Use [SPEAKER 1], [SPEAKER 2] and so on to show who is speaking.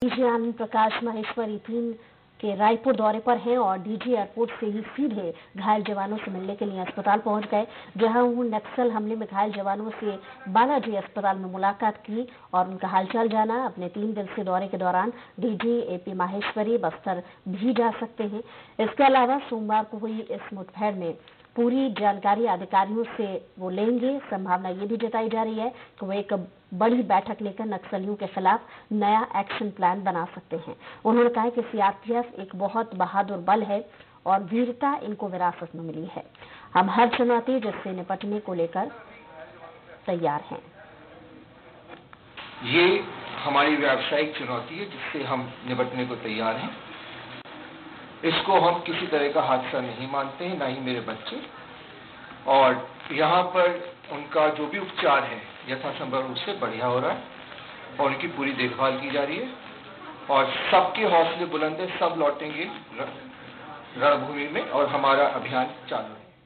[SPEAKER 1] DG Anand Prakash Maheshwari 3 के रायपुर दौरे पर हैं और डीजी एयरपोर्ट से ही सीधे घायल जवानों से मिलने के लिए अस्पताल पहुंच गए, जहां उन्होंने नक्सल हमले में घायल जवानों से बालाजी अस्पताल में मुलाकात की और उनका हालचाल जाना। अपने 3 दिवसीय दौरे के दौरान डीजी एपी माहेश्वरी बस्तर भी जा सकते हैं। इसके अलावा सोमवार को हुई इस मुठभेड़ में पूरी जानकारी अधिकारियों से वो लेंगे। संभावना ये भी जताई जा रही है कि वो एक बड़ी बैठक लेकर नक्सलियों के खिलाफ नया एक्शन प्लान बना सकते हैं। उन्होंने कहा कि सीआरपीएफ एक बहुत बहादुर बल है और वीरता इनको विरासत में मिली है। हम हर चुनौती जिससे निपटने को लेकर तैयार हैं।
[SPEAKER 2] ये हमारी व्यावसायिक चुनौती है जिससे हम निपटने को तैयार हैं। इसको हम किसी तरह का हादसा नहीं मानते हैं, ना ही मेरे बच्चे। और यहाँ पर उनका जो भी उपचार है यथासंभव रूप से बढ़िया हो रहा है और उनकी पूरी देखभाल की जा रही है और सबके हौसले बुलंद है, सब लौटेंगे रणभूमि में और हमारा अभियान चालू है।